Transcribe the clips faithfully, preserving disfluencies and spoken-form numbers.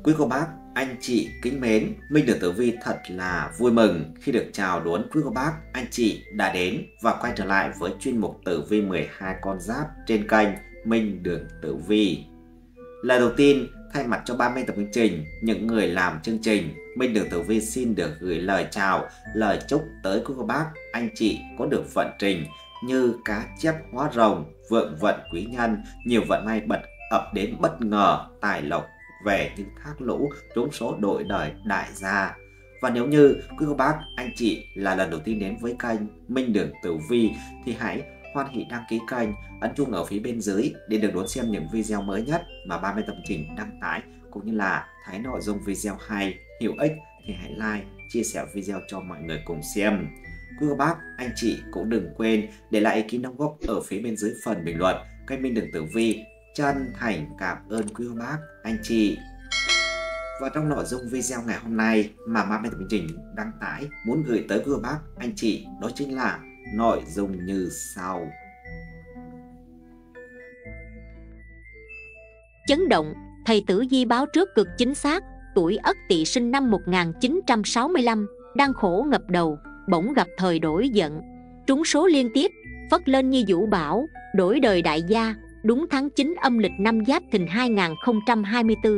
Quý cô bác, anh chị kính mến, Minh Đường Tử Vi thật là vui mừng khi được chào đón quý cô bác, anh chị đã đến và quay trở lại với chuyên mục Tử Vi mười hai con giáp trên kênh Minh Đường Tử Vi. Lần đầu tiên, thay mặt cho ban biên tập chương trình, những người làm chương trình, Minh Đường Tử Vi xin được gửi lời chào, lời chúc tới quý cô bác, anh chị có được vận trình như cá chép hóa rồng, vượng vận quý nhân, nhiều vận may bật ập đến bất ngờ, tài lộc về những thác lũ, trúng số đổi đời đại gia. Và nếu như quý cô bác, anh chị là lần đầu tiên đến với kênh Minh Đường Tử Vi thì hãy hoan hỷ đăng ký kênh, ấn chuông ở phía bên dưới để được đón xem những video mới nhất mà ban biên tập trình đăng tải, cũng như là thấy nội dung video hay, hữu ích thì hãy like, chia sẻ video cho mọi người cùng xem. Quý cô bác, anh chị cũng đừng quên để lại ý kiến đóng góp ở phía bên dưới phần bình luận. Kênh Minh Đường Tử Vi chân thành cảm ơn quý cô bác, anh chị. Và trong nội dung video ngày hôm nay mà ban biên tập chương trình đăng tải muốn gửi tới quý cô bác, anh chị đó chính là nội dung như sau. Chấn động, thầy Tử Vi báo trước cực chính xác. Tuổi Ất Tỵ sinh năm một nghìn chín trăm sáu mươi lăm, đang khổ ngập đầu, bỗng gặp thời đổi giận, trúng số liên tiếp, phất lên như vũ bão, đổi đời đại gia. Đúng tháng chín âm lịch năm Giáp Thìn hai nghìn không trăm hai mươi tư.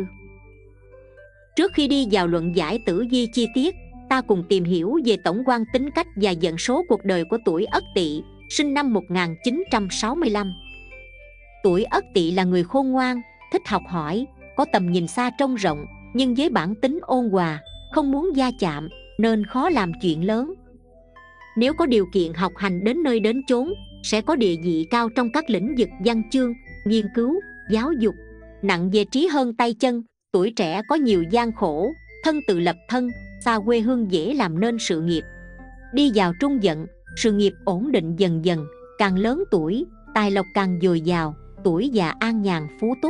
Trước khi đi vào luận giải tử vi chi tiết, ta cùng tìm hiểu về tổng quan tính cách và vận số cuộc đời của tuổi Ất Tỵ, sinh năm một nghìn chín trăm sáu mươi lăm. Tuổi Ất Tỵ là người khôn ngoan, thích học hỏi, có tầm nhìn xa trông rộng, nhưng với bản tính ôn hòa, không muốn va chạm, nên khó làm chuyện lớn. Nếu có điều kiện học hành đến nơi đến chốn, sẽ có địa vị cao trong các lĩnh vực văn chương, nghiên cứu, giáo dục. Nặng về trí hơn tay chân, tuổi trẻ có nhiều gian khổ, thân tự lập thân, xa quê hương dễ làm nên sự nghiệp. Đi vào trung dận, sự nghiệp ổn định dần dần, càng lớn tuổi, tài lộc càng dồi dào, tuổi già an nhàn phú túc.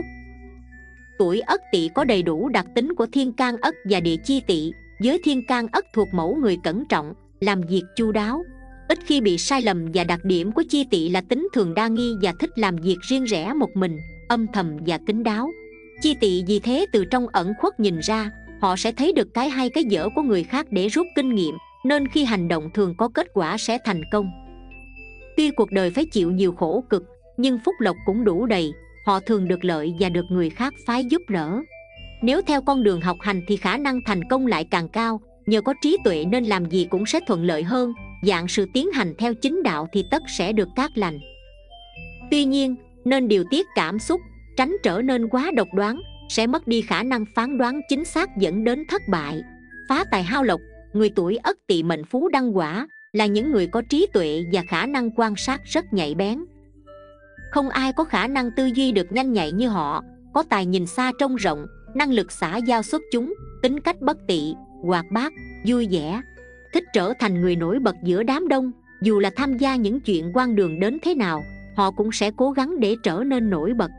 Tuổi Ất Tỵ có đầy đủ đặc tính của thiên can Ất và địa chi Tỵ, với thiên can Ất thuộc mẫu người cẩn trọng, làm việc chu đáo, ít khi bị sai lầm, và đặc điểm của chi Tỵ là tính thường đa nghi và thích làm việc riêng rẽ một mình, âm thầm và kín đáo. Chi Tỵ vì thế từ trong ẩn khuất nhìn ra, họ sẽ thấy được cái hay cái dở của người khác để rút kinh nghiệm, nên khi hành động thường có kết quả sẽ thành công. Tuy cuộc đời phải chịu nhiều khổ cực, nhưng phúc lộc cũng đủ đầy, họ thường được lợi và được người khác phái giúp đỡ. Nếu theo con đường học hành thì khả năng thành công lại càng cao, nhờ có trí tuệ nên làm gì cũng sẽ thuận lợi hơn, dạng sự tiến hành theo chính đạo thì tất sẽ được cát lành. Tuy nhiên, nên điều tiết cảm xúc, tránh trở nên quá độc đoán, sẽ mất đi khả năng phán đoán chính xác dẫn đến thất bại, phá tài hao lộc. Người tuổi Ất Tỵ mệnh phú đăng quả là những người có trí tuệ và khả năng quan sát rất nhạy bén. Không ai có khả năng tư duy được nhanh nhạy như họ, có tài nhìn xa trông rộng, năng lực xã giao xuất chúng, tính cách bất tị, hoạt bát, vui vẻ, thích trở thành người nổi bật giữa đám đông. Dù là tham gia những chuyện quan đường đến thế nào, họ cũng sẽ cố gắng để trở nên nổi bật.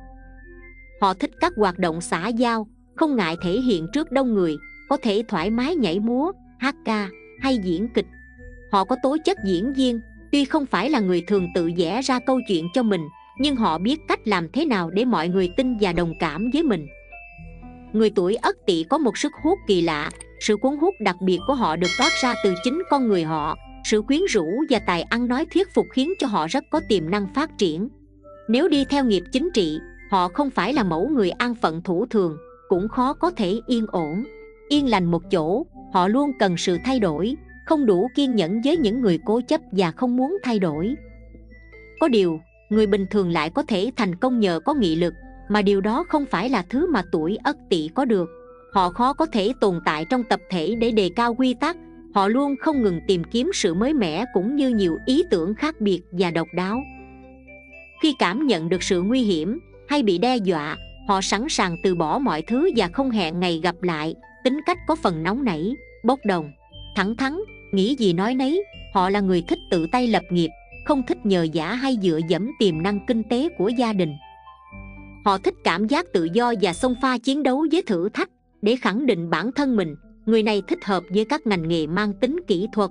Họ thích các hoạt động xã giao, không ngại thể hiện trước đông người, có thể thoải mái nhảy múa, hát ca hay diễn kịch. Họ có tố chất diễn viên, tuy không phải là người thường tự vẽ ra câu chuyện cho mình, nhưng họ biết cách làm thế nào để mọi người tin và đồng cảm với mình. Người tuổi Ất Tỵ có một sức hút kỳ lạ, sự cuốn hút đặc biệt của họ được toát ra từ chính con người họ. Sự quyến rũ và tài ăn nói thuyết phục khiến cho họ rất có tiềm năng phát triển. Nếu đi theo nghiệp chính trị, họ không phải là mẫu người an phận thủ thường, cũng khó có thể yên ổn, yên lành một chỗ. Họ luôn cần sự thay đổi, không đủ kiên nhẫn với những người cố chấp và không muốn thay đổi. Có điều, người bình thường lại có thể thành công nhờ có nghị lực, mà điều đó không phải là thứ mà tuổi Ất Tỵ có được. Họ khó có thể tồn tại trong tập thể để đề cao quy tắc. Họ luôn không ngừng tìm kiếm sự mới mẻ cũng như nhiều ý tưởng khác biệt và độc đáo. Khi cảm nhận được sự nguy hiểm hay bị đe dọa, họ sẵn sàng từ bỏ mọi thứ và không hẹn ngày gặp lại. Tính cách có phần nóng nảy, bốc đồng, thẳng thắn, nghĩ gì nói nấy. Họ là người thích tự tay lập nghiệp, không thích nhờ vả hay dựa dẫm tiềm năng kinh tế của gia đình. Họ thích cảm giác tự do và xông pha chiến đấu với thử thách để khẳng định bản thân mình. Người này thích hợp với các ngành nghề mang tính kỹ thuật.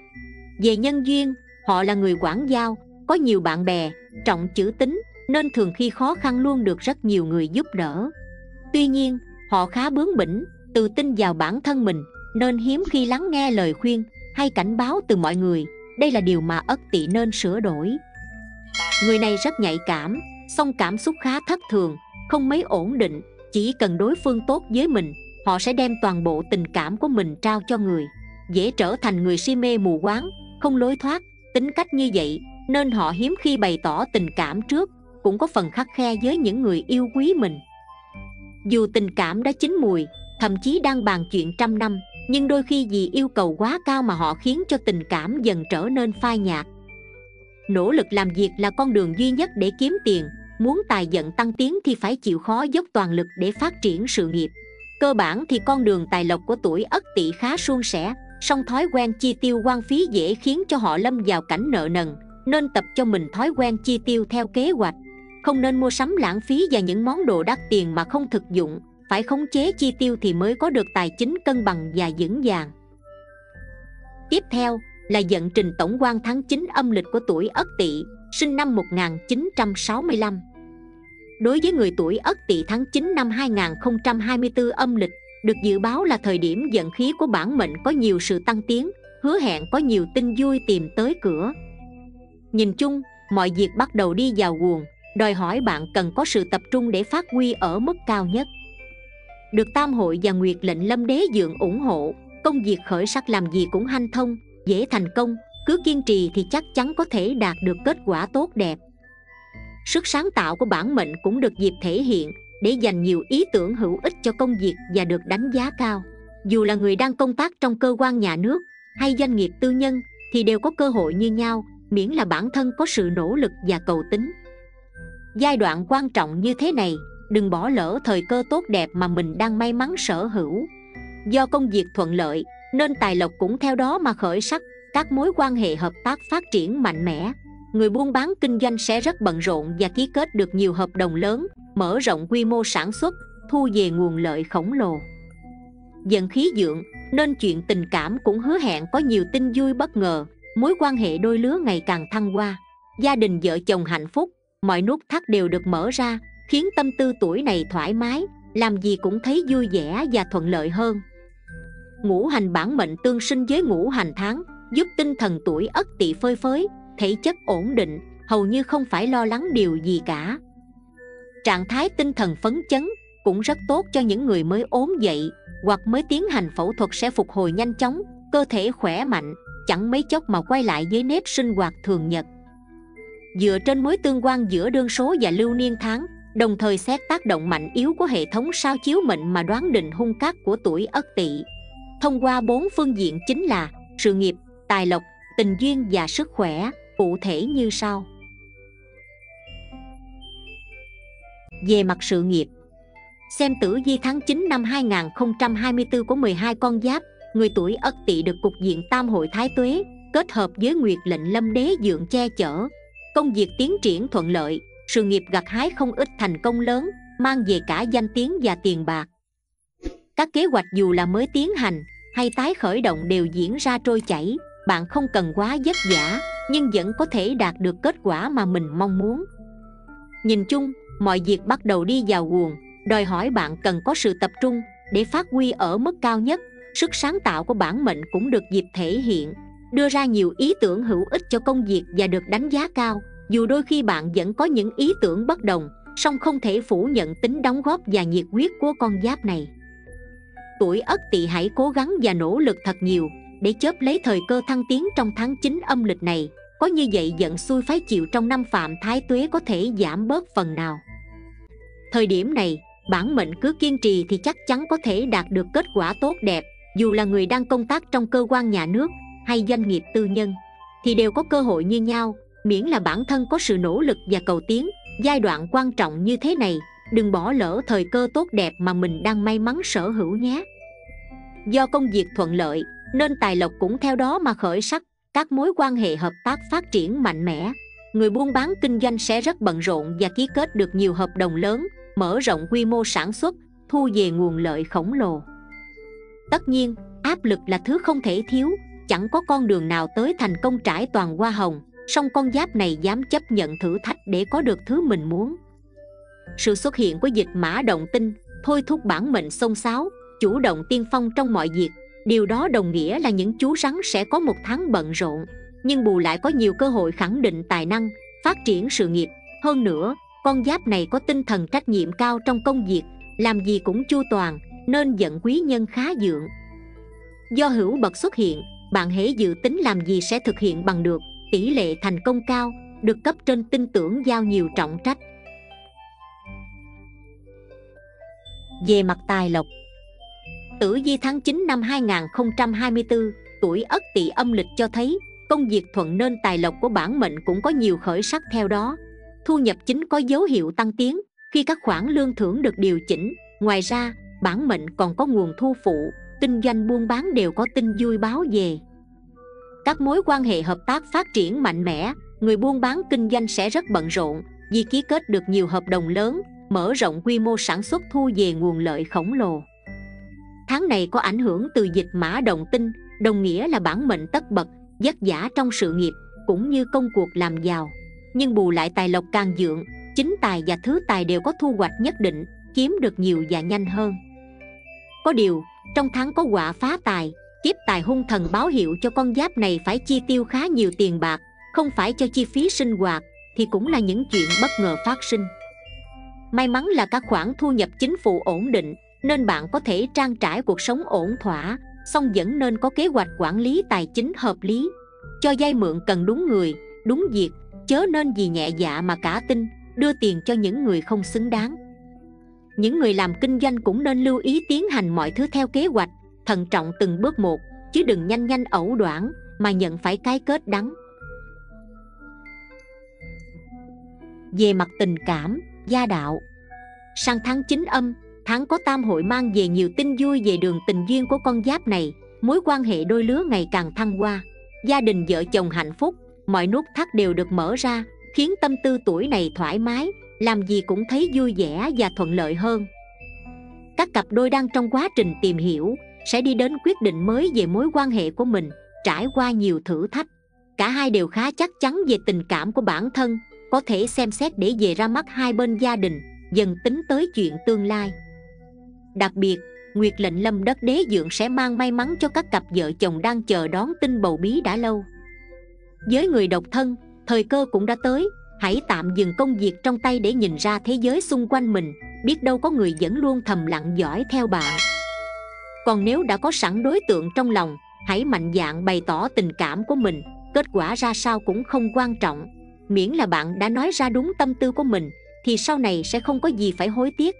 Về nhân duyên, họ là người quảng giao, có nhiều bạn bè, trọng chữ tín, nên thường khi khó khăn luôn được rất nhiều người giúp đỡ. Tuy nhiên, Họ khá bướng bỉnh, tự tin vào bản thân mình, nên hiếm khi lắng nghe lời khuyên hay cảnh báo từ mọi người. Đây là điều mà Ất Tỵ nên sửa đổi. Người này rất nhạy cảm, song cảm xúc khá thất thường, không mấy ổn định. Chỉ cần đối phương tốt với mình, họ sẽ đem toàn bộ tình cảm của mình trao cho người, dễ trở thành người si mê mù quáng, không lối thoát. Tính cách như vậy nên họ hiếm khi bày tỏ tình cảm trước, cũng có phần khắt khe với những người yêu quý mình. Dù tình cảm đã chín mùi, thậm chí đang bàn chuyện trăm năm, nhưng đôi khi vì yêu cầu quá cao mà họ khiến cho tình cảm dần trở nên phai nhạt. Nỗ lực làm việc là con đường duy nhất để kiếm tiền. Muốn tài vận tăng tiến thì phải chịu khó dốc toàn lực để phát triển sự nghiệp. Cơ bản thì con đường tài lộc của tuổi Ất Tỵ khá suôn sẻ, song thói quen chi tiêu hoang phí dễ khiến cho họ lâm vào cảnh nợ nần, nên tập cho mình thói quen chi tiêu theo kế hoạch. Không nên mua sắm lãng phí và những món đồ đắt tiền mà không thực dụng, phải khống chế chi tiêu thì mới có được tài chính cân bằng và vững vàng. Tiếp theo là vận trình tổng quan tháng chín âm lịch của tuổi Ất Tỵ, sinh năm một nghìn chín trăm sáu mươi lăm. Đối với người tuổi Ất Tỵ, tháng chín năm hai nghìn không trăm hai mươi tư âm lịch được dự báo là thời điểm vận khí của bản mệnh có nhiều sự tăng tiến, hứa hẹn có nhiều tin vui tìm tới cửa. Nhìn chung, mọi việc bắt đầu đi vào guồng, đòi hỏi bạn cần có sự tập trung để phát huy ở mức cao nhất. Được Tam Hội và Nguyệt Lệnh Lâm Đế Dượng ủng hộ, công việc khởi sắc làm gì cũng hanh thông, dễ thành công. Cứ kiên trì thì chắc chắn có thể đạt được kết quả tốt đẹp. Sức sáng tạo của bản mệnh cũng được dịp thể hiện, để dành nhiều ý tưởng hữu ích cho công việc và được đánh giá cao. Dù là người đang công tác trong cơ quan nhà nước hay doanh nghiệp tư nhân thì đều có cơ hội như nhau, miễn là bản thân có sự nỗ lực và cầu tín. Giai đoạn quan trọng như thế này, đừng bỏ lỡ thời cơ tốt đẹp mà mình đang may mắn sở hữu. Do công việc thuận lợi nên tài lộc cũng theo đó mà khởi sắc, các mối quan hệ hợp tác phát triển mạnh mẽ. Người buôn bán kinh doanh sẽ rất bận rộn và ký kết được nhiều hợp đồng lớn, mở rộng quy mô sản xuất, thu về nguồn lợi khổng lồ. Vận khí vượng nên chuyện tình cảm cũng hứa hẹn có nhiều tin vui bất ngờ, mối quan hệ đôi lứa ngày càng thăng hoa. Gia đình vợ chồng hạnh phúc, mọi nút thắt đều được mở ra, khiến tâm tư tuổi này thoải mái, làm gì cũng thấy vui vẻ và thuận lợi hơn. Ngũ hành bản mệnh tương sinh với ngũ hành tháng, giúp tinh thần tuổi Ất Tỵ phơi phới, thể chất ổn định, hầu như không phải lo lắng điều gì cả. Trạng thái tinh thần phấn chấn cũng rất tốt cho những người mới ốm dậy hoặc mới tiến hành phẫu thuật, sẽ phục hồi nhanh chóng, cơ thể khỏe mạnh, chẳng mấy chốc mà quay lại với nếp sinh hoạt thường nhật. Dựa trên mối tương quan giữa đương số và lưu niên tháng, đồng thời xét tác động mạnh yếu của hệ thống sao chiếu mệnh mà đoán định hung cát của tuổi Ất Tỵ. Thông qua bốn phương diện chính là sự nghiệp, tài lộc, tình duyên và sức khỏe, cụ thể như sau. Về mặt sự nghiệp, xem tử vi tháng chín năm hai nghìn không trăm hai mươi tư của mười hai con giáp, người tuổi Ất Tỵ được cục diện tam hội thái tuế kết hợp với Nguyệt Lệnh Lâm Đế Dượng che chở, công việc tiến triển thuận lợi, sự nghiệp gặt hái không ít thành công lớn, mang về cả danh tiếng và tiền bạc. Các kế hoạch dù là mới tiến hành hay tái khởi động đều diễn ra trôi chảy, bạn không cần quá vất vả nhưng vẫn có thể đạt được kết quả mà mình mong muốn. Nhìn chung, mọi việc bắt đầu đi vào guồng, đòi hỏi bạn cần có sự tập trung để phát huy ở mức cao nhất. Sức sáng tạo của bản mệnh cũng được dịp thể hiện, đưa ra nhiều ý tưởng hữu ích cho công việc và được đánh giá cao. Dù đôi khi bạn vẫn có những ý tưởng bất đồng, song không thể phủ nhận tính đóng góp và nhiệt huyết của con giáp này. Tuổi Ất Tỵ hãy cố gắng và nỗ lực thật nhiều để chớp lấy thời cơ thăng tiến trong tháng chín âm lịch này. Có như vậy vận xui phái chịu trong năm phạm thái tuế có thể giảm bớt phần nào. Thời điểm này, bản mệnh cứ kiên trì thì chắc chắn có thể đạt được kết quả tốt đẹp. Dù là người đang công tác trong cơ quan nhà nước hay doanh nghiệp tư nhân thì đều có cơ hội như nhau, miễn là bản thân có sự nỗ lực và cầu tiến. Giai đoạn quan trọng như thế này, đừng bỏ lỡ thời cơ tốt đẹp mà mình đang may mắn sở hữu nhé. Do công việc thuận lợi nên tài lộc cũng theo đó mà khởi sắc, các mối quan hệ hợp tác phát triển mạnh mẽ. Người buôn bán kinh doanh sẽ rất bận rộn và ký kết được nhiều hợp đồng lớn, mở rộng quy mô sản xuất, thu về nguồn lợi khổng lồ. Tất nhiên, áp lực là thứ không thể thiếu, chẳng có con đường nào tới thành công trải toàn hoa hồng, song con giáp này dám chấp nhận thử thách để có được thứ mình muốn. Sự xuất hiện của dịch mã động tinh thôi thúc bản mệnh xông xáo, chủ động tiên phong trong mọi việc. Điều đó đồng nghĩa là những chú rắn sẽ có một tháng bận rộn, nhưng bù lại có nhiều cơ hội khẳng định tài năng, phát triển sự nghiệp. Hơn nữa, con giáp này có tinh thần trách nhiệm cao trong công việc, làm gì cũng chu toàn, nên giận quý nhân khá dượng. Do hữu bậc xuất hiện, bạn hễ dự tính làm gì sẽ thực hiện bằng được, tỷ lệ thành công cao, được cấp trên tin tưởng giao nhiều trọng trách. Về mặt tài lộc, tử vi tháng chín năm hai nghìn không trăm hai mươi tư, tuổi Ất Tỵ âm lịch cho thấy công việc thuận nên tài lộc của bản mệnh cũng có nhiều khởi sắc theo đó. Thu nhập chính có dấu hiệu tăng tiến khi các khoản lương thưởng được điều chỉnh. Ngoài ra, bản mệnh còn có nguồn thu phụ, kinh doanh buôn bán đều có tin vui báo về. Các mối quan hệ hợp tác phát triển mạnh mẽ, người buôn bán kinh doanh sẽ rất bận rộn vì ký kết được nhiều hợp đồng lớn, mở rộng quy mô sản xuất, thu về nguồn lợi khổng lồ. Tháng này có ảnh hưởng từ dịch mã động tinh, đồng nghĩa là bản mệnh tất bật, vất vả trong sự nghiệp cũng như công cuộc làm giàu. Nhưng bù lại tài lộc càng vượng, chính tài và thứ tài đều có thu hoạch nhất định, kiếm được nhiều và nhanh hơn. Có điều, trong tháng có họa phá tài, kiếp tài hung thần báo hiệu cho con giáp này phải chi tiêu khá nhiều tiền bạc, không phải cho chi phí sinh hoạt thì cũng là những chuyện bất ngờ phát sinh. May mắn là các khoản thu nhập chính phủ ổn định, nên bạn có thể trang trải cuộc sống ổn thỏa, song vẫn nên có kế hoạch quản lý tài chính hợp lý. Cho vay mượn cần đúng người, đúng việc, chớ nên vì nhẹ dạ mà cả tin, đưa tiền cho những người không xứng đáng. Những người làm kinh doanh cũng nên lưu ý tiến hành mọi thứ theo kế hoạch, thận trọng từng bước một, chứ đừng nhanh nhanh ẩu đoản mà nhận phải cái kết đắng. Về mặt tình cảm, gia đạo, sang tháng chín âm, tháng có tam hội mang về nhiều tin vui về đường tình duyên của con giáp này. Mối quan hệ đôi lứa ngày càng thăng hoa, gia đình vợ chồng hạnh phúc, mọi nút thắt đều được mở ra, khiến tâm tư tuổi này thoải mái, làm gì cũng thấy vui vẻ và thuận lợi hơn. Các cặp đôi đang trong quá trình tìm hiểu sẽ đi đến quyết định mới về mối quan hệ của mình, trải qua nhiều thử thách. Cả hai đều khá chắc chắn về tình cảm của bản thân, có thể xem xét để về ra mắt hai bên gia đình, dần tính tới chuyện tương lai. Đặc biệt, Nguyệt lệnh Lâm Đất Đế Dượng sẽ mang may mắn cho các cặp vợ chồng đang chờ đón tin bầu bí đã lâu. Với người độc thân, thời cơ cũng đã tới, hãy tạm dừng công việc trong tay để nhìn ra thế giới xung quanh mình, biết đâu có người vẫn luôn thầm lặng dõi theo bạn. Còn nếu đã có sẵn đối tượng trong lòng, hãy mạnh dạn bày tỏ tình cảm của mình, kết quả ra sao cũng không quan trọng, miễn là bạn đã nói ra đúng tâm tư của mình thì sau này sẽ không có gì phải hối tiếc.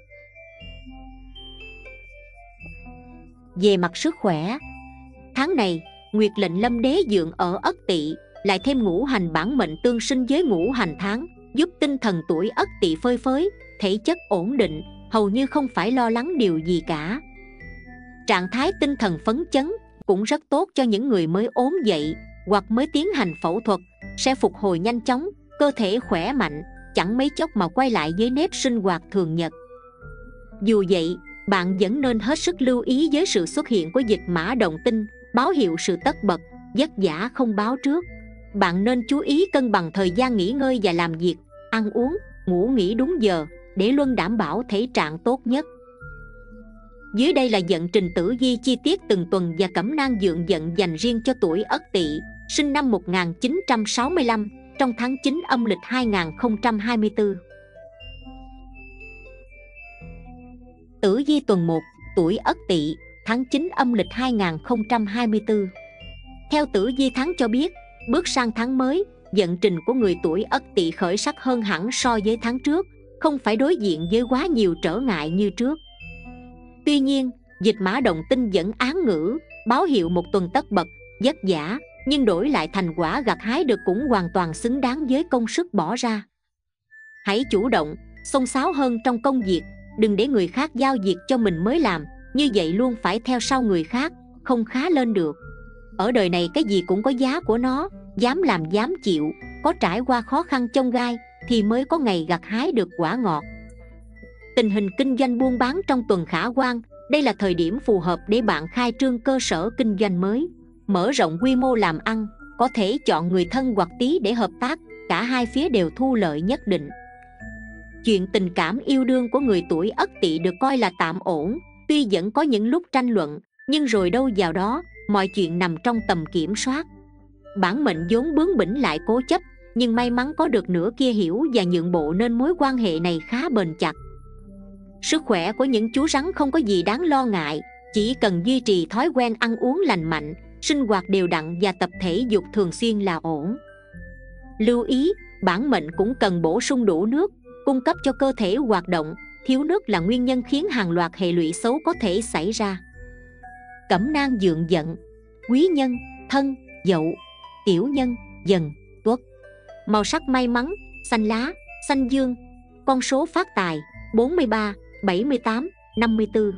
Về mặt sức khỏe, tháng này Nguyệt lệnh Lâm Đế Dượng ở Ất Tỵ, lại thêm ngũ hành bản mệnh tương sinh với ngũ hành tháng, giúp tinh thần tuổi Ất Tỵ phơi phới, thể chất ổn định, hầu như không phải lo lắng điều gì cả. Trạng thái tinh thần phấn chấn cũng rất tốt cho những người mới ốm dậy hoặc mới tiến hành phẫu thuật, sẽ phục hồi nhanh chóng, cơ thể khỏe mạnh, chẳng mấy chốc mà quay lại với nếp sinh hoạt thường nhật. Dù vậy, bạn vẫn nên hết sức lưu ý với sự xuất hiện của dịch mã động tinh, báo hiệu sự tất bật, vất vả không báo trước. Bạn nên chú ý cân bằng thời gian nghỉ ngơi và làm việc, ăn uống, ngủ nghỉ đúng giờ để luôn đảm bảo thể trạng tốt nhất. Dưới đây là vận trình tử vi chi tiết từng tuần và cẩm nang dượng vận dành riêng cho tuổi Ất Tỵ, sinh năm một nghìn chín trăm sáu mươi lăm, trong tháng chín âm lịch hai nghìn không trăm hai mươi tư. Tử vi tuần một, tuổi Ất Tỵ, tháng chín âm lịch hai nghìn không trăm hai mươi tư. Theo tử vi tháng cho biết, bước sang tháng mới, vận trình của người tuổi Ất Tỵ khởi sắc hơn hẳn so với tháng trước, không phải đối diện với quá nhiều trở ngại như trước. Tuy nhiên, dịch mã động tinh vẫn án ngữ, báo hiệu một tuần tất bật, vất vả, nhưng đổi lại thành quả gặt hái được cũng hoàn toàn xứng đáng với công sức bỏ ra. Hãy chủ động, xông xáo hơn trong công việc, đừng để người khác giao việc cho mình mới làm, như vậy luôn phải theo sau người khác, không khá lên được. Ở đời này cái gì cũng có giá của nó, dám làm dám chịu, có trải qua khó khăn chông gai thì mới có ngày gặt hái được quả ngọt. Tình hình kinh doanh buôn bán trong tuần khả quan, đây là thời điểm phù hợp để bạn khai trương cơ sở kinh doanh mới, mở rộng quy mô làm ăn, có thể chọn người thân hoặc tí để hợp tác, cả hai phía đều thu lợi nhất định. Chuyện tình cảm yêu đương của người tuổi Ất Tỵ được coi là tạm ổn, tuy vẫn có những lúc tranh luận, nhưng rồi đâu vào đó, mọi chuyện nằm trong tầm kiểm soát. Bản mệnh vốn bướng bỉnh lại cố chấp, nhưng may mắn có được nửa kia hiểu và nhượng bộ nên mối quan hệ này khá bền chặt. Sức khỏe của những chú rắn không có gì đáng lo ngại, chỉ cần duy trì thói quen ăn uống lành mạnh, sinh hoạt đều đặn và tập thể dục thường xuyên là ổn. Lưu ý, bản mệnh cũng cần bổ sung đủ nước, cung cấp cho cơ thể hoạt động. Thiếu nước là nguyên nhân khiến hàng loạt hệ lụy xấu có thể xảy ra. Cẩm nang dượng vận. Quý nhân: Thân, Dậu. Tiểu nhân: Dần, Tuất. Màu sắc may mắn: xanh lá, xanh dương. Con số phát tài: bốn mươi ba, bảy mươi tám, năm mươi tư.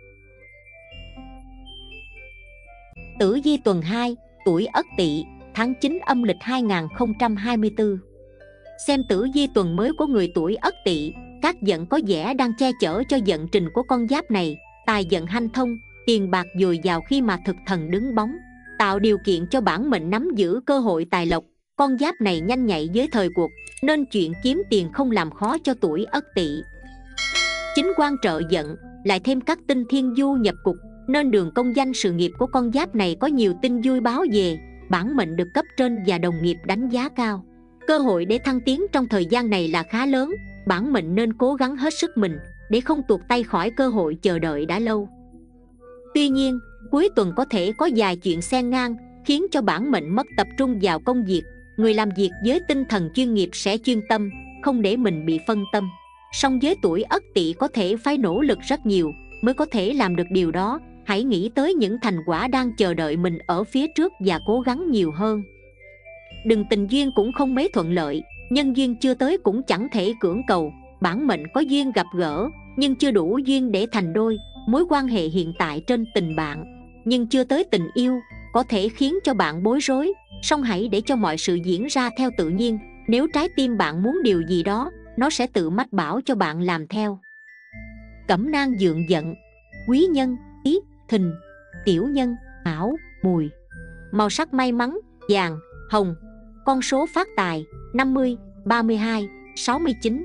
Tử vi tuần hai, tuổi Ất Tỵ, tháng chín âm lịch hai nghìn không trăm hai mươi tư. Xem tử vi tuần mới của người tuổi Ất Tỵ, các vận có vẻ đang che chở cho vận trình của con giáp này. Tài vận hanh thông, tiền bạc dồi dào khi mà thực thần đứng bóng, tạo điều kiện cho bản mệnh nắm giữ cơ hội tài lộc. Con giáp này nhanh nhạy với thời cuộc, nên chuyện kiếm tiền không làm khó cho tuổi Ất Tỵ. Chính quan trợ vận, lại thêm các tinh thiên du nhập cục, nên đường công danh sự nghiệp của con giáp này có nhiều tin vui báo về. Bản mệnh được cấp trên và đồng nghiệp đánh giá cao. Cơ hội để thăng tiến trong thời gian này là khá lớn. Bản mệnh nên cố gắng hết sức mình để không tuột tay khỏi cơ hội chờ đợi đã lâu. Tuy nhiên, cuối tuần có thể có vài chuyện xen ngang, khiến cho bản mệnh mất tập trung vào công việc. Người làm việc với tinh thần chuyên nghiệp sẽ chuyên tâm, không để mình bị phân tâm. Song với tuổi Ất Tỵ có thể phải nỗ lực rất nhiều mới có thể làm được điều đó. Hãy nghĩ tới những thành quả đang chờ đợi mình ở phía trước và cố gắng nhiều hơn. Đừng tình duyên cũng không mấy thuận lợi, nhân duyên chưa tới cũng chẳng thể cưỡng cầu. Bản mệnh có duyên gặp gỡ, nhưng chưa đủ duyên để thành đôi. Mối quan hệ hiện tại trên tình bạn, nhưng chưa tới tình yêu, có thể khiến cho bạn bối rối. Song hãy để cho mọi sự diễn ra theo tự nhiên. Nếu trái tim bạn muốn điều gì đó, nó sẽ tự mách bảo cho bạn làm theo. Cẩm nang dượng vận. Quý nhân: Tý, Thìn. Tiểu nhân: Mão, Mùi. Màu sắc may mắn: vàng, hồng. Con số phát tài: năm mươi, ba mươi hai, sáu mươi chín.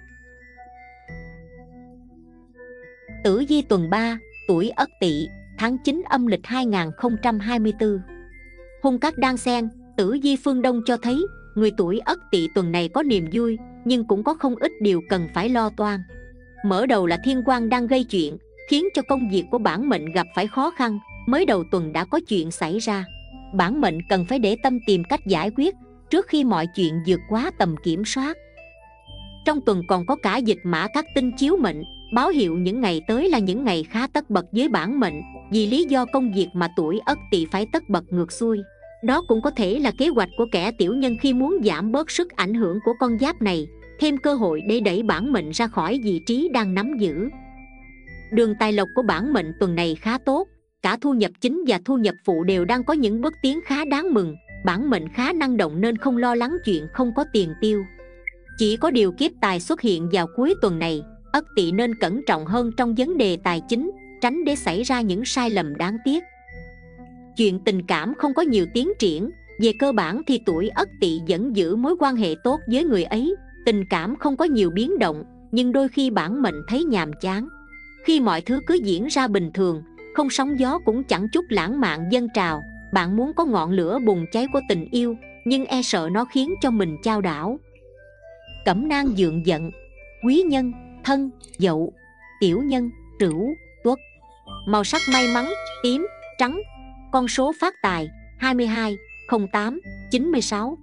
Tử vi tuần ba, tuổi Ất Tỵ, tháng chín âm lịch hai nghìn không trăm hai mươi tư. Hung cát đan xen, tử vi phương Đông cho thấy người tuổi Ất Tỵ tuần này có niềm vui, nhưng cũng có không ít điều cần phải lo toan. Mở đầu là thiên quan đang gây chuyện, khiến cho công việc của bản mệnh gặp phải khó khăn. Mới đầu tuần đã có chuyện xảy ra, bản mệnh cần phải để tâm tìm cách giải quyết trước khi mọi chuyện vượt quá tầm kiểm soát. Trong tuần còn có cả dịch mã các tinh chiếu mệnh, báo hiệu những ngày tới là những ngày khá tất bật với bản mệnh. Vì lý do công việc mà tuổi Ất Tỵ phải tất bật ngược xuôi. Đó cũng có thể là kế hoạch của kẻ tiểu nhân khi muốn giảm bớt sức ảnh hưởng của con giáp này, thêm cơ hội để đẩy bản mệnh ra khỏi vị trí đang nắm giữ. Đường tài lộc của bản mệnh tuần này khá tốt, cả thu nhập chính và thu nhập phụ đều đang có những bước tiến khá đáng mừng. Bản mệnh khá năng động nên không lo lắng chuyện không có tiền tiêu. Chỉ có điều kiếp tài xuất hiện vào cuối tuần này, Ất Tỵ nên cẩn trọng hơn trong vấn đề tài chính, tránh để xảy ra những sai lầm đáng tiếc. Chuyện tình cảm không có nhiều tiến triển. Về cơ bản thì tuổi Ất Tỵ vẫn giữ mối quan hệ tốt với người ấy. Tình cảm không có nhiều biến động, nhưng đôi khi bản mệnh thấy nhàm chán. Khi mọi thứ cứ diễn ra bình thường, không sóng gió cũng chẳng chút lãng mạn dâng trào. Bạn muốn có ngọn lửa bùng cháy của tình yêu, nhưng e sợ nó khiến cho mình chao đảo. Cẩm nang dượng vận. Quý nhân: Thân, Dậu. Tiểu nhân: Sửu, Tuất. Màu sắc may mắn: tím, trắng. Con số phát tài: hai mươi hai, không tám, chín mươi sáu.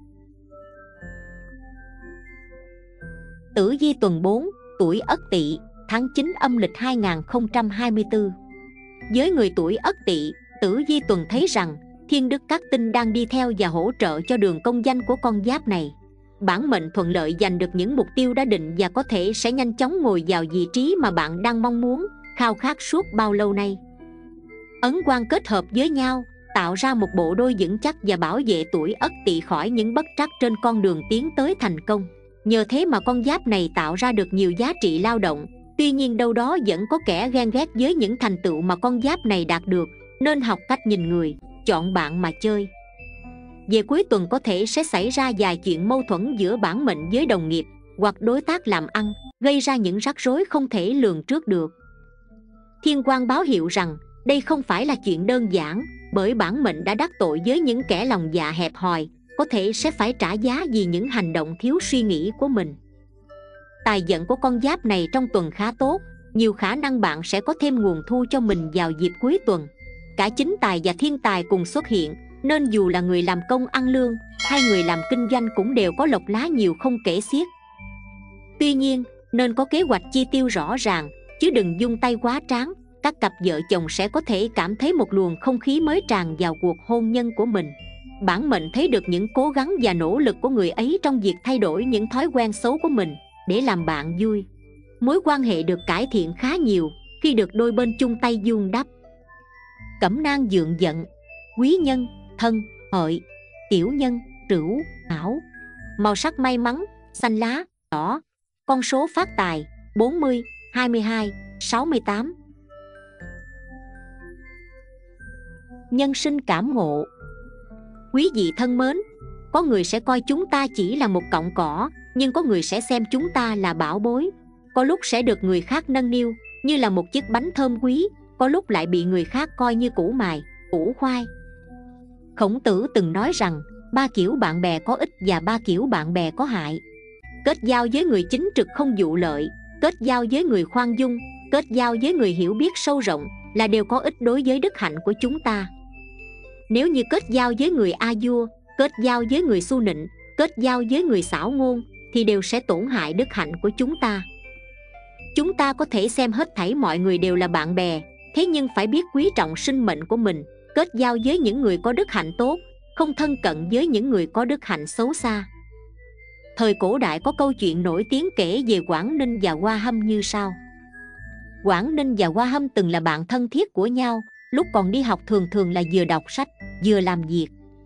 Tử vi tuần bốn, tuổi Ất Tỵ, tháng chín âm lịch hai nghìn không trăm hai mươi tư. Với người tuổi Ất Tỵ, tử vi tuần thấy rằng thiên đức các tinh đang đi theo và hỗ trợ cho đường công danh của con giáp này. Bản mệnh thuận lợi giành được những mục tiêu đã định và có thể sẽ nhanh chóng ngồi vào vị trí mà bạn đang mong muốn, khao khát suốt bao lâu nay. Ấn quan kết hợp với nhau, tạo ra một bộ đôi vững chắc và bảo vệ tuổi Ất Tỵ khỏi những bất trắc trên con đường tiến tới thành công. Nhờ thế mà con giáp này tạo ra được nhiều giá trị lao động. Tuy nhiên đâu đó vẫn có kẻ ghen ghét với những thành tựu mà con giáp này đạt được, nên học cách nhìn người, chọn bạn mà chơi. Về cuối tuần có thể sẽ xảy ra vài chuyện mâu thuẫn giữa bản mệnh với đồng nghiệp hoặc đối tác làm ăn. gây ra những rắc rối không thể lường trước được. Thiên quang báo hiệu rằng đây không phải là chuyện đơn giản, bởi bản mệnh đã đắc tội với những kẻ lòng dạ hẹp hòi, có thể sẽ phải trả giá vì những hành động thiếu suy nghĩ của mình. Tài vận của con giáp này trong tuần khá tốt, nhiều khả năng bạn sẽ có thêm nguồn thu cho mình vào dịp cuối tuần. Cả chính tài và thiên tài cùng xuất hiện, nên dù là người làm công ăn lương hay người làm kinh doanh cũng đều có lộc lá nhiều không kể xiết. Tuy nhiên, nên có kế hoạch chi tiêu rõ ràng, chứ đừng dung tay quá tráng. Các cặp vợ chồng sẽ có thể cảm thấy một luồng không khí mới tràn vào cuộc hôn nhân của mình. Bản mệnh thấy được những cố gắng và nỗ lực của người ấy trong việc thay đổi những thói quen xấu của mình để làm bạn vui. Mối quan hệ được cải thiện khá nhiều khi được đôi bên chung tay vun đắp. Cẩm nang dượng vận: quý nhân, thân, hợi, tiểu nhân, trửu, ảo. Màu sắc may mắn: xanh lá, đỏ. Con số phát tài: bốn mươi, hai mươi hai, sáu mươi tám. Nhân sinh cảm ngộ: quý vị thân mến, có người sẽ coi chúng ta chỉ là một cọng cỏ, nhưng có người sẽ xem chúng ta là bảo bối. Có lúc sẽ được người khác nâng niu như là một chiếc bánh thơm quý, có lúc lại bị người khác coi như củ mài, củ khoai. Khổng Tử từng nói rằng ba kiểu bạn bè có ích và ba kiểu bạn bè có hại. Kết giao với người chính trực không vụ lợi, kết giao với người khoan dung, kết giao với người hiểu biết sâu rộng là đều có ích đối với đức hạnh của chúng ta. Nếu như kết giao với người a vua, kết giao với người xu nịnh, kết giao với người xảo ngôn thì đều sẽ tổn hại đức hạnh của chúng ta. Chúng ta có thể xem hết thảy mọi người đều là bạn bè, thế nhưng phải biết quý trọng sinh mệnh của mình, kết giao với những người có đức hạnh tốt, không thân cận với những người có đức hạnh xấu xa. Thời cổ đại có câu chuyện nổi tiếng kể về Quảng Ninh và Hoa Hâm như sau. Quảng Ninh và Hoa Hâm từng là bạn thân thiết của nhau, lúc còn đi học thường thường là vừa đọc sách, vừa làm việc.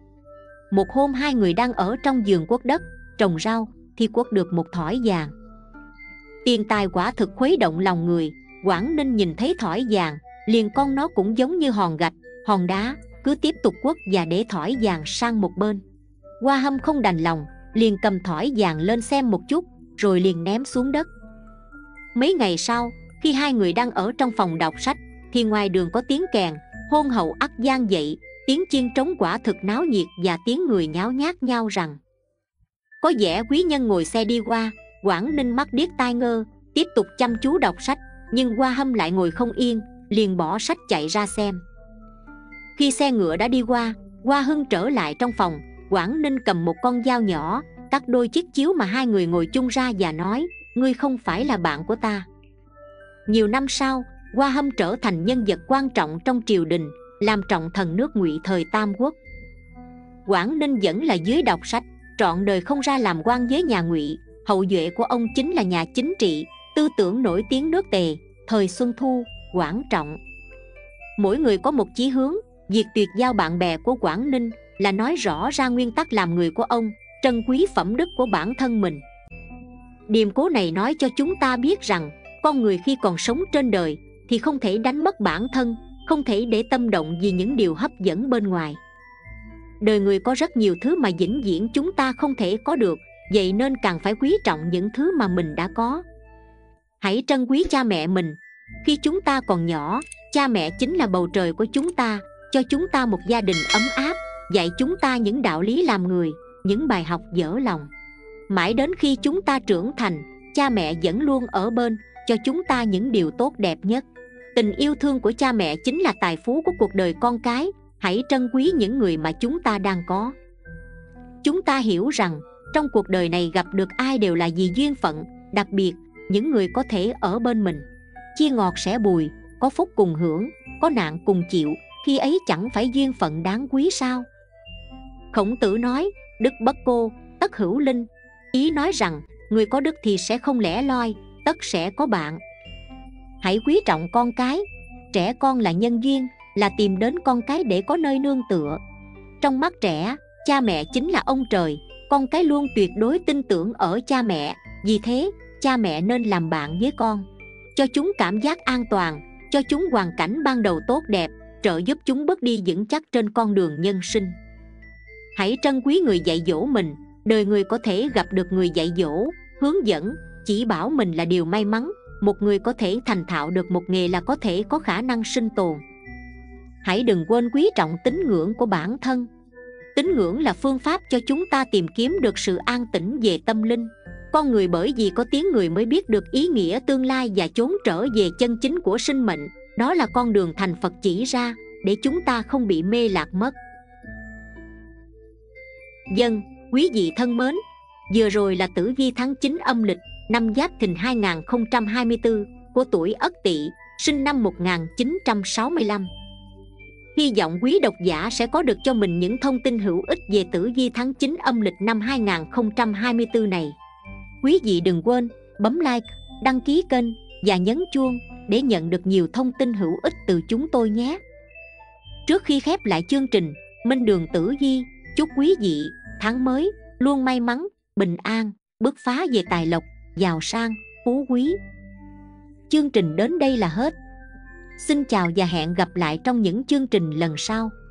Một hôm hai người đang ở trong vườn quất đất, trồng rau, thì quất được một thỏi vàng. Tiền tài quả thực khuấy động lòng người. Quảng Ninh nhìn thấy thỏi vàng, liền con nó cũng giống như hòn gạch, hòn đá, cứ tiếp tục quất và để thỏi vàng sang một bên. Hoa Hâm không đành lòng, liền cầm thỏi vàng lên xem một chút, rồi liền ném xuống đất. Mấy ngày sau, khi hai người đang ở trong phòng đọc sách, thì ngoài đường có tiếng kèn, hôn hậu ắt vang dậy, tiếng chiên trống quả thực náo nhiệt và tiếng người nháo nhác nhau rằng. Có vẻ quý nhân ngồi xe đi qua. Quảng Ninh mắt điếc tai ngơ, tiếp tục chăm chú đọc sách, nhưng Hoa Hâm lại ngồi không yên, liền bỏ sách chạy ra xem. Khi xe ngựa đã đi qua, Hoa Hưng trở lại trong phòng. Quảng Ninh cầm một con dao nhỏ, cắt đôi chiếc chiếu mà hai người ngồi chung ra và nói: ngươi không phải là bạn của ta. Nhiều năm sau, Hoa Hâm trở thành nhân vật quan trọng trong triều đình, làm trọng thần nước Ngụy thời Tam Quốc. Quảng Ninh vẫn là dưới đọc sách, trọn đời không ra làm quan với nhà Ngụy. Hậu duệ của ông chính là nhà chính trị, tư tưởng nổi tiếng nước Tề, thời Xuân Thu, Quảng Trọng. Mỗi người có một chí hướng. Việc tuyệt giao bạn bè của Quảng Ninh là nói rõ ra nguyên tắc làm người của ông, trân quý phẩm đức của bản thân mình. Điềm cố này nói cho chúng ta biết rằng con người khi còn sống trên đời thì không thể đánh mất bản thân, không thể để tâm động vì những điều hấp dẫn bên ngoài. Đời người có rất nhiều thứ mà vĩnh viễn chúng ta không thể có được, vậy nên càng phải quý trọng những thứ mà mình đã có. Hãy trân quý cha mẹ mình. Khi chúng ta còn nhỏ, cha mẹ chính là bầu trời của chúng ta, cho chúng ta một gia đình ấm áp, dạy chúng ta những đạo lý làm người, những bài học dở lòng. Mãi đến khi chúng ta trưởng thành, cha mẹ vẫn luôn ở bên, cho chúng ta những điều tốt đẹp nhất. Tình yêu thương của cha mẹ chính là tài phú của cuộc đời con cái. Hãy trân quý những người mà chúng ta đang có. Chúng ta hiểu rằng trong cuộc đời này gặp được ai đều là vì duyên phận, đặc biệt những người có thể ở bên mình. Chia ngọt sẻ bùi, có phúc cùng hưởng, có nạn cùng chịu, khi ấy chẳng phải duyên phận đáng quý sao? Khổng Tử nói: đức bất cô, tất hữu linh. Ý nói rằng người có đức thì sẽ không lẻ loi, tất sẽ có bạn. Hãy quý trọng con cái. Trẻ con là nhân duyên, là tìm đến con cái để có nơi nương tựa. Trong mắt trẻ, cha mẹ chính là ông trời. Con cái luôn tuyệt đối tin tưởng ở cha mẹ. Vì thế, cha mẹ nên làm bạn với con, cho chúng cảm giác an toàn, cho chúng hoàn cảnh ban đầu tốt đẹp, trợ giúp chúng bước đi vững chắc trên con đường nhân sinh. Hãy trân quý người dạy dỗ mình. Đời người có thể gặp được người dạy dỗ, hướng dẫn, chỉ bảo mình là điều may mắn. Một người có thể thành thạo được một nghề là có thể có khả năng sinh tồn. Hãy đừng quên quý trọng tín ngưỡng của bản thân. Tín ngưỡng là phương pháp cho chúng ta tìm kiếm được sự an tĩnh về tâm linh. Con người bởi vì có tiếng người mới biết được ý nghĩa tương lai và chốn trở về chân chính của sinh mệnh. Đó là con đường thành Phật chỉ ra, để chúng ta không bị mê lạc mất. Dân, quý vị thân mến, vừa rồi là tử vi tháng chín âm lịch năm Giáp Thìn hai nghìn không trăm hai mươi tư của tuổi Ất Tỵ, sinh năm một nghìn chín trăm sáu mươi lăm. Hy vọng quý độc giả sẽ có được cho mình những thông tin hữu ích về tử vi tháng chín âm lịch năm hai nghìn không trăm hai mươi tư này. Quý vị đừng quên bấm like, đăng ký kênh và nhấn chuông để nhận được nhiều thông tin hữu ích từ chúng tôi nhé. Trước khi khép lại chương trình, Minh Đường Tử Vi chúc quý vị tháng mới luôn may mắn, bình an, bứt phá về tài lộc, giàu sang, phú quý. Chương trình đến đây là hết. Xin chào và hẹn gặp lại trong những chương trình lần sau.